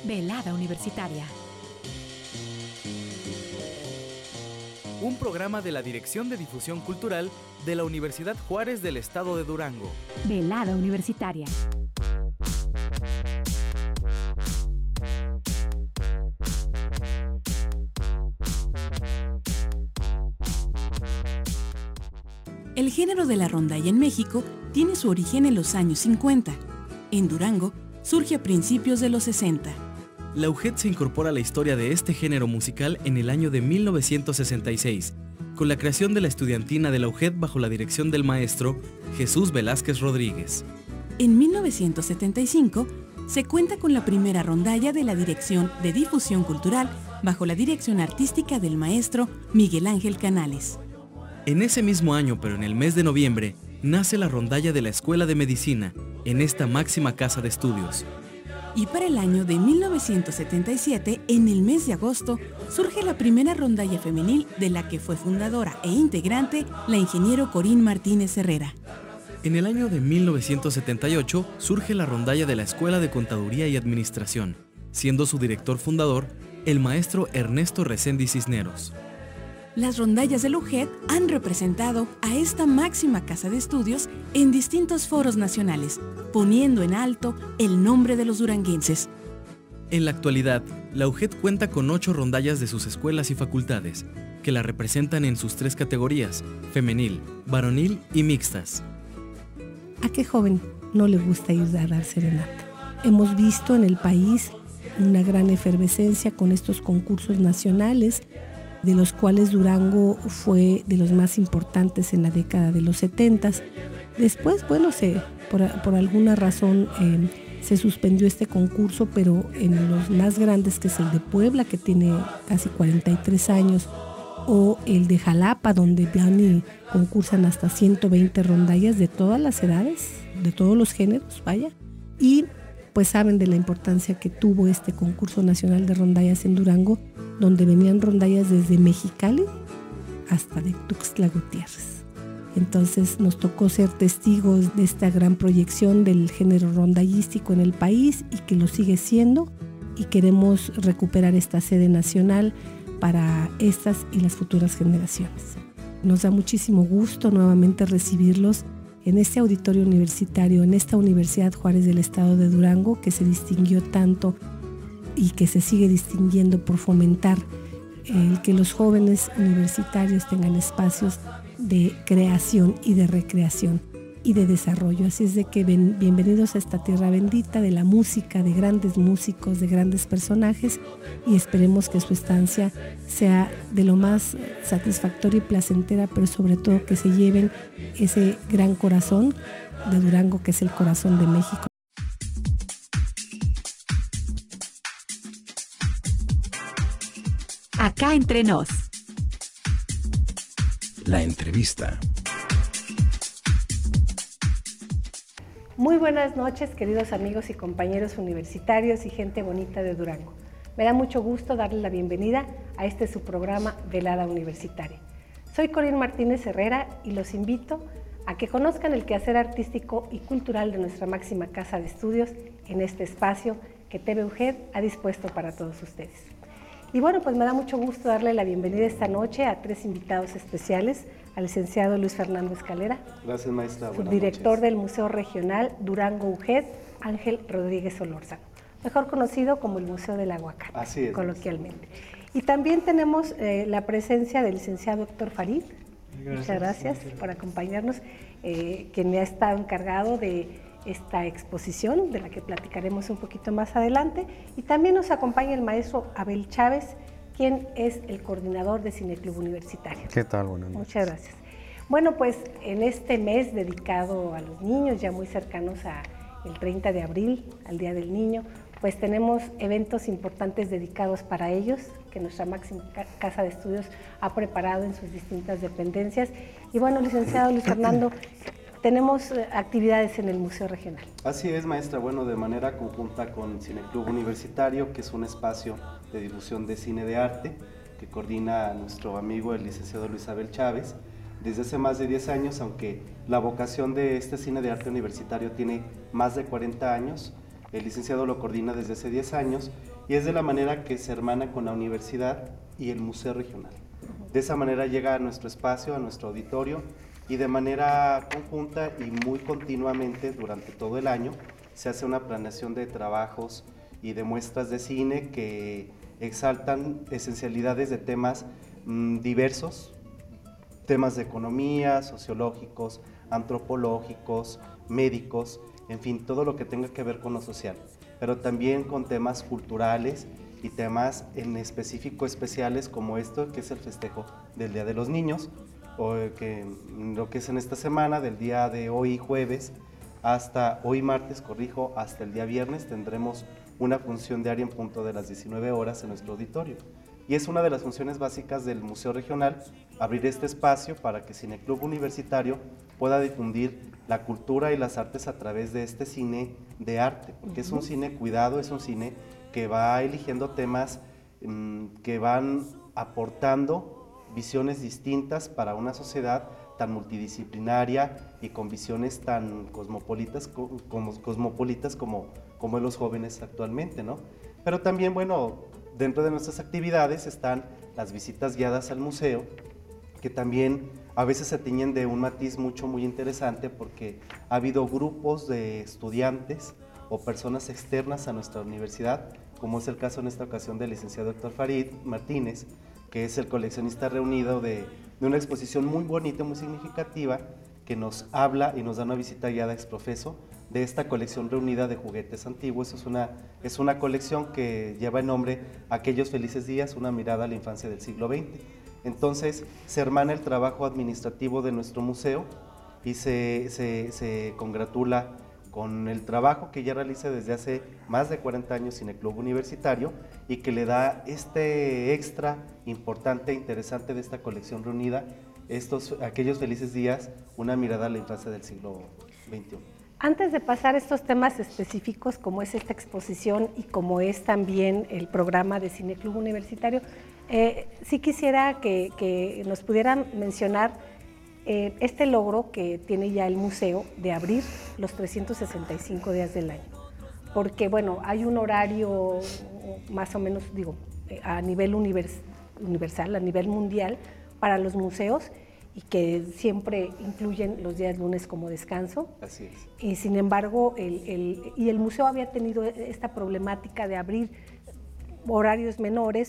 Velada Universitaria. Un programa de la Dirección de Difusión Cultural de la Universidad Juárez del Estado de Durango. Velada Universitaria. El género de la rondalla en México tiene su origen en los años 50. En Durango surge a principios de los 60. La UJED se incorpora a la historia de este género musical en el año de 1966, con la creación de la estudiantina de la UJED bajo la dirección del maestro Jesús Velázquez Rodríguez. En 1975 se cuenta con la primera rondalla de la Dirección de Difusión Cultural bajo la dirección artística del maestro Miguel Ángel Canales. En ese mismo año, pero en el mes de noviembre, nace la rondalla de la Escuela de Medicina, en esta máxima casa de estudios. Y para el año de 1977, en el mes de agosto, surge la primera rondalla femenil de la que fue fundadora e integrante la ingeniero Corín Martínez Herrera. En el año de 1978 surge la rondalla de la Escuela de Contaduría y Administración, siendo su director fundador el maestro Ernesto Reséndiz Cisneros. Las rondallas de la UJED han representado a esta máxima casa de estudios en distintos foros nacionales, poniendo en alto el nombre de los duranguenses. En la actualidad, la UJED cuenta con 8 rondallas de sus escuelas y facultades, que la representan en sus 3 categorías, femenil, varonil y mixtas. ¿A qué joven no le gusta ir a dar serenata? Hemos visto en el país una gran efervescencia con estos concursos nacionales, de los cuales Durango fue de los más importantes en la década de los 70. Después, bueno, por alguna razón se suspendió este concurso, pero en los más grandes, que es el de Puebla, que tiene casi 43 años, o el de Jalapa, donde van y concursan hasta 120 rondallas de todas las edades, de todos los géneros, vaya, y pues saben de la importancia que tuvo este concurso nacional de rondallas en Durango, donde venían rondallas desde Mexicali hasta de Tuxtla Gutiérrez. Entonces nos tocó ser testigos de esta gran proyección del género rondallístico en el país y que lo sigue siendo, y queremos recuperar esta sede nacional para estas y las futuras generaciones. Nos da muchísimo gusto nuevamente recibirlos en este auditorio universitario, en esta Universidad Juárez del Estado de Durango, que se distinguió tanto y que se sigue distinguiendo por fomentar el que los jóvenes universitarios tengan espacios de creación y de recreación y de desarrollo. Así es de que bienvenidos a esta tierra bendita de la música, de grandes músicos, de grandes personajes, y esperemos que su estancia sea de lo más satisfactoria y placentera, pero sobre todo que se lleven ese gran corazón de Durango, que es el corazón de México. Acá entre nos. La entrevista. Muy buenas noches, queridos amigos y compañeros universitarios y gente bonita de Durango. Me da mucho gusto darles la bienvenida a este su programa Velada Universitaria. Soy Corín Martínez Herrera y los invito a que conozcan el quehacer artístico y cultural de nuestra máxima casa de estudios en este espacio que TV UJED ha dispuesto para todos ustedes. Y bueno, pues me da mucho gusto darle la bienvenida esta noche a 3 invitados especiales: al licenciado Luis Fernando Escalera. Gracias, maestra. Subdirector del Museo Regional Durango UJED, Ángel Rodríguez Solórzano, mejor conocido como el Museo del Aguacate. Así es, coloquialmente. Y también tenemos la presencia del licenciado Héctor Farid. Muchas gracias por acompañarnos, quien me ha estado encargado de esta exposición, de la que platicaremos un poquito más adelante. Y también nos acompaña el maestro Abel Chávez, quien es el coordinador de Cineclub Universitario. ¿Qué tal? Buenas noches. Muchas gracias. Bueno, pues en este mes dedicado a los niños, ya muy cercanos al 30 de abril, al Día del Niño, pues tenemos eventos importantes dedicados para ellos, que nuestra máxima casa de estudios ha preparado en sus distintas dependencias. Y bueno, licenciado Luis Fernando, tenemos actividades en el Museo Regional. Así es, maestra. Bueno, de manera conjunta con Cineclub Universitario, que es un espacio de difusión de cine de arte, que coordina nuestro amigo el licenciado Luis Abel Chávez, desde hace más de 10 años, aunque la vocación de este cine de arte universitario tiene más de 40 años. El licenciado lo coordina desde hace 10 años y es de la manera que se hermana con la universidad y el Museo Regional. De esa manera llega a nuestro espacio, a nuestro auditorio, y de manera conjunta y muy continuamente durante todo el año se hace una planeación de trabajos y de muestras de cine que exaltan esencialidades de temas diversos, temas de economía, sociológicos, antropológicos, médicos, en fin, todo lo que tenga que ver con lo social, pero también con temas culturales y temas en específico especiales como esto, que es el festejo del Día de los Niños, o que lo que es en esta semana, del día de hoy jueves hasta hoy martes, hasta el día viernes, tendremos una función diaria en punto de las 19 horas en nuestro auditorio. Y es una de las funciones básicas del Museo Regional, abrir este espacio para que Cineclub Universitario pueda difundir la cultura y las artes a través de este cine de arte, porque es un cine cuidado, es un cine que va eligiendo temas que van aportando visiones distintas para una sociedad tan multidisciplinaria y con visiones tan cosmopolitas como los jóvenes actualmente, ¿no? Pero también, bueno, dentro de nuestras actividades están las visitas guiadas al museo, que también a veces se tiñen de un matiz muy interesante, porque ha habido grupos de estudiantes o personas externas a nuestra universidad, como es el caso en esta ocasión del licenciado Héctor Farid Martínez, que es el coleccionista reunido de una exposición muy bonita, muy significativa, que nos habla y nos da una visita guiada ex profeso de esta colección reunida de juguetes antiguos. Es una colección que lleva el nombre Aquellos Felices Días, una mirada a la infancia del siglo XX. Entonces se hermana el trabajo administrativo de nuestro museo y se congratula con el trabajo que ya realiza desde hace más de 40 años Cineclub Universitario, y que le da este extra importante e interesante de esta colección reunida, Aquellos Felices Días, una mirada a la infancia del siglo XXI. Antes de pasar a estos temas específicos, como es esta exposición y como es también el programa de Cineclub Universitario, sí quisiera que nos pudieran mencionar este logro que tiene ya el museo de abrir los 365 días del año. Porque, bueno, hay un horario más o menos, a nivel universal, a nivel mundial, para los museos, y que siempre incluyen los días lunes como descanso. Así es. Y sin embargo, el museo había tenido esta problemática de abrir horarios menores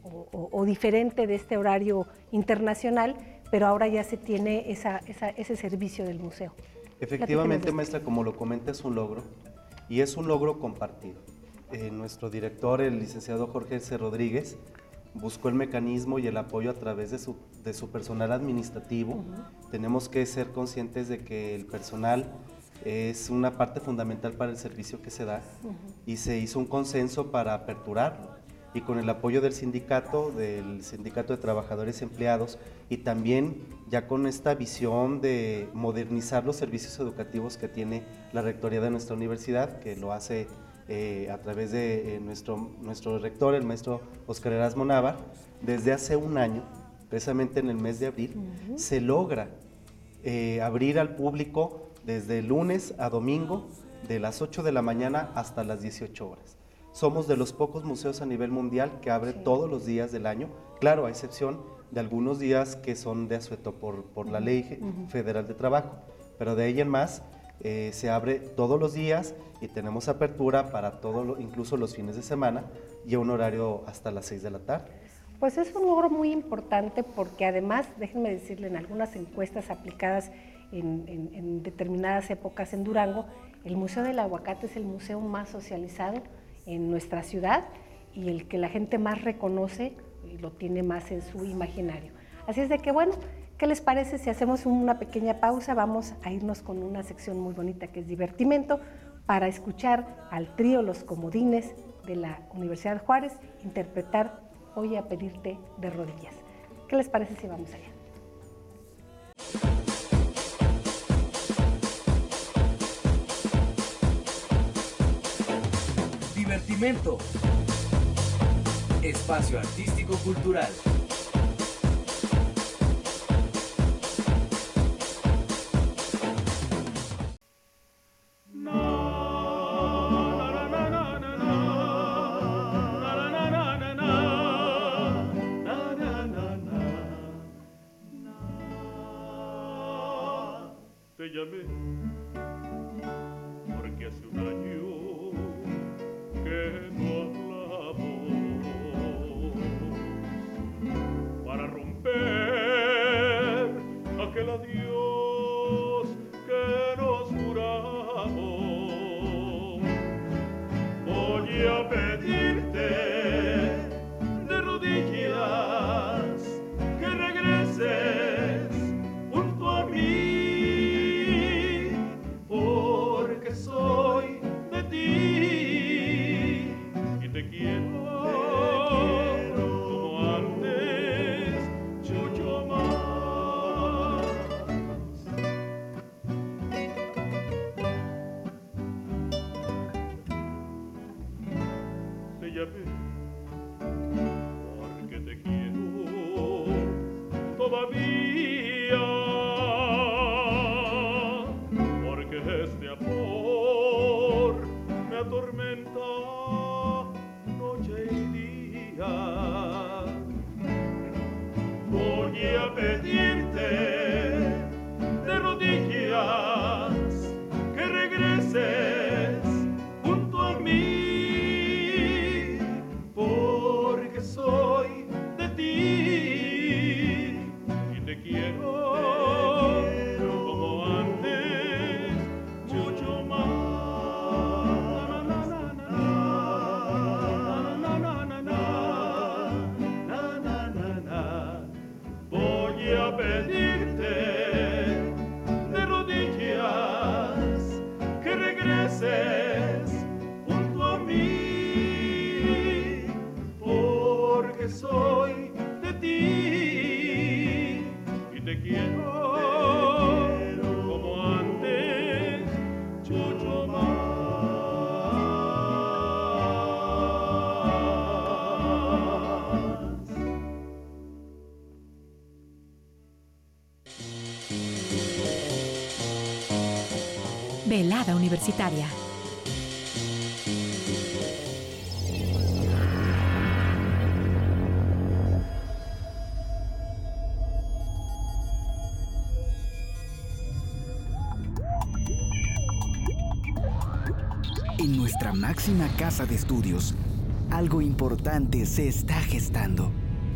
o diferente de este horario internacional, pero ahora ya se tiene ese servicio del museo. Efectivamente, maestra, como lo comenta, es un logro, y es un logro compartido. Nuestro director, el licenciado Jorge C. Rodríguez, buscó el mecanismo y el apoyo a través de su personal administrativo. Tenemos que ser conscientes de que el personal es una parte fundamental para el servicio que se da, y se hizo un consenso para aperturarlo, y con el apoyo del Sindicato de Trabajadores Empleados, y también ya con esta visión de modernizar los servicios educativos que tiene la rectoría de nuestra universidad, que lo hace a través de nuestro rector, el maestro Óscar Erasmo Nava. Desde hace un año, precisamente en el mes de abril, se logra abrir al público desde lunes a domingo, de las 8 de la mañana hasta las 18 horas. Somos de los pocos museos a nivel mundial que abre todos los días del año, claro, a excepción de algunos días que son de asueto por la Ley Federal de Trabajo, pero de ahí en más se abre todos los días, y tenemos apertura para incluso los fines de semana, y a un horario hasta las 6 de la tarde. Pues es un logro muy importante, porque además, déjenme decirle, en algunas encuestas aplicadas en determinadas épocas en Durango, el Museo del Aguacate es el museo más socializado en nuestra ciudad, y el que la gente más reconoce y lo tiene más en su imaginario. Así es de que, bueno, ¿qué les parece si hacemos una pequeña pausa? Vamos a irnos con una sección muy bonita que es divertimento, para escuchar al trío Los Comodines de la Universidad de Juárez interpretar Voy a pedirte de rodillas. ¿Qué les parece si vamos allá? Divertimento. Espacio artístico cultural. te llamé porque hace un año que no hablamos para romper aquel adiós que nos juramos. Voy a pedirte de rodillas que regreses junto a mí, porque soy de ti y te quiero como antes, mucho más. Te llamé porque te quiero todavía, porque este amor me atormenta noche y día. Voy a pedirte de rodillas que regreses junto a mí, porque soy de ti y te quiero como antes, mucho más. Voy a pedirte de rodillas que regreses junto a mí, porque soy de ti y te quiero como antes, mucho más. Velada Universitaria. En nuestra máxima casa de estudios, algo importante se está gestando.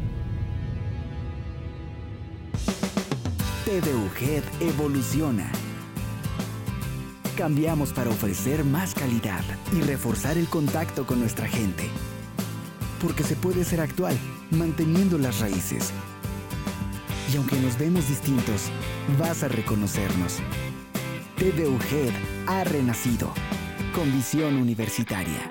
TVUGED evoluciona. Cambiamos para ofrecer más calidad y reforzar el contacto con nuestra gente. Porque se puede ser actual, manteniendo las raíces. Y aunque nos vemos distintos, vas a reconocernos. TVUGED ha renacido, con visión universitaria.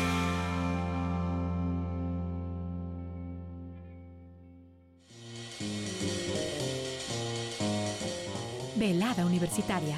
Velada Universitaria.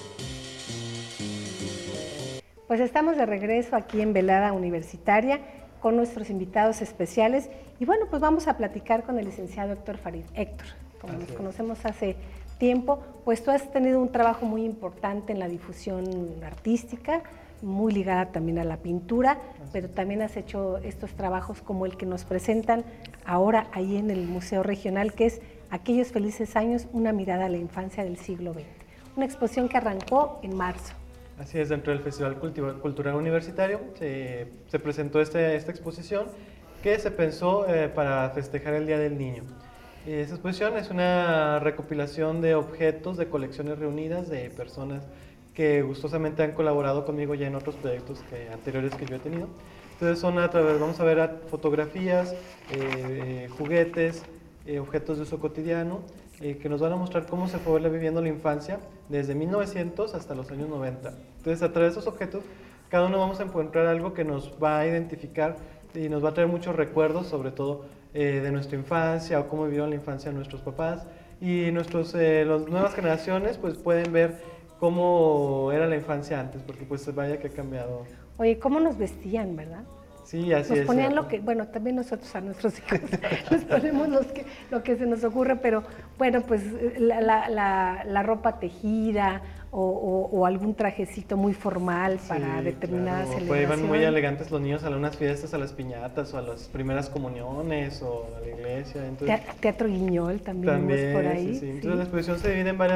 Pues estamos de regreso aquí en Velada Universitaria con nuestros invitados especiales y bueno, pues vamos a platicar con el licenciado Héctor Farid. Héctor, como nos conocemos hace tiempo, pues tú has tenido un trabajo muy importante en la difusión artística, muy ligada también a la pintura, pero también has hecho estos trabajos como el que nos presentan ahora ahí en el Museo Regional, que es Aquellos felices años, una mirada a la infancia del siglo XX. Una exposición que arrancó en marzo. Así es, dentro del Festival Cultural Universitario se presentó esta exposición que se pensó para festejar el Día del Niño. Esta exposición es una recopilación de objetos de colecciones reunidas de personas que gustosamente han colaborado conmigo ya en otros proyectos anteriores que yo he tenido. Entonces vamos a ver fotografías, juguetes, objetos de uso cotidiano, que nos van a mostrar cómo se fue viviendo la infancia desde 1900 hasta los años 90. Entonces, a través de esos objetos, cada uno vamos a encontrar algo que nos va a identificar y nos va a traer muchos recuerdos, sobre todo de nuestra infancia o cómo vivieron la infancia nuestros papás. Y las nuevas generaciones pues pueden ver cómo era la infancia antes, porque pues vaya que ha cambiado. Oye, ¿cómo nos vestían, verdad? Sí, así es. Nos ponían lo que, bueno, también nosotros a nuestros hijos nos ponemos lo que se nos ocurre, pero bueno, pues la ropa tejida o algún trajecito muy formal para determinadas celebraciones. Pues iban muy elegantes los niños a unas fiestas, a las piñatas o a las primeras comuniones o a la iglesia. Entonces, Teatro Guiñol también por ahí. Sí. Entonces la exposición se divide en varias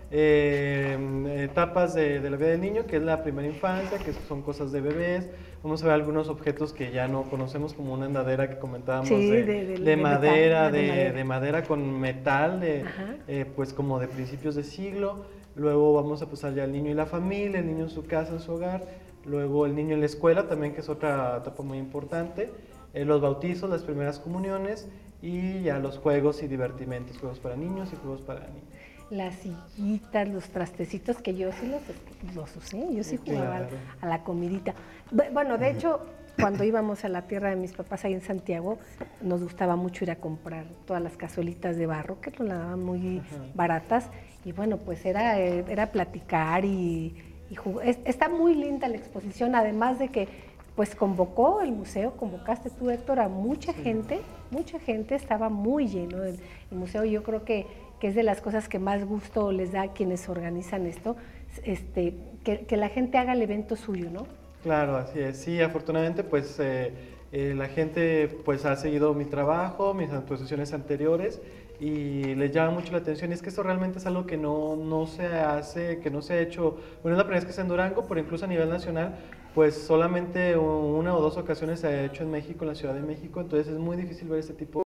etapas de la vida del niño, que es la primera infancia, que son cosas de bebés. Vamos a ver algunos objetos que ya no conocemos, como una andadera que comentábamos, Sí, de madera, metal, de madera con metal, pues como de principios de siglo. Luego vamos a pasar ya al niño y la familia, el niño en su casa, en su hogar. Luego el niño en la escuela también, que es otra etapa muy importante. Los bautizos, las primeras comuniones y ya los juegos y divertimentos, juegos para niños y juegos para niños. Las sillitas, los trastecitos, que yo sí los usé, yo sí jugaba Claro. a la comidita. Bueno, de hecho, cuando íbamos a la tierra de mis papás ahí en Santiago, nos gustaba mucho ir a comprar todas las cazuelitas de barro, que nos las daban muy baratas, y bueno, pues era platicar y jugar. Está muy linda la exposición, además de que pues convocó el museo, convocaste tú, Héctor, a mucha gente, estaba muy lleno el museo. Yo creo que es de las cosas que más gusto les da a quienes organizan esto, que la gente haga el evento suyo, ¿no? Claro, así es. Sí, afortunadamente, pues la gente pues ha seguido mi trabajo, mis exposiciones anteriores, y les llama mucho la atención. Y es que esto realmente es algo que no se hace, que no se ha hecho. Bueno, es la primera vez que está en Durango, pero incluso a nivel nacional, pues solamente una o dos ocasiones se ha hecho en México, en la Ciudad de México. Entonces es muy difícil ver este tipo